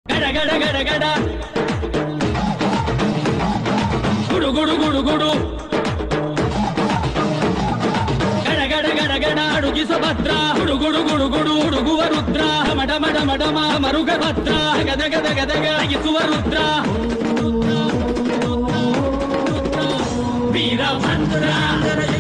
ಗಡ ಗಡ ಗಡ ಗಡ ಗುಡು ಗುಡು ಗುಡು ಗುಡು ಗಡ ಗಡ ಗಡ ಗಡ ಅಡುಗಿಸ ಭದ್ರ ಗುಡು ಗುಡು ಗುಡು ಗುಡು ಹುಡುಗುವ ರುದ್ರ ಮಡ ಮಡ ಮಡಮ ಮರುಗ ಭದ್ರ ಗದ ಗದ ಗದಗ ಅಗಿಸುವ ರುದ್ರ ವೀರಭದ್ರ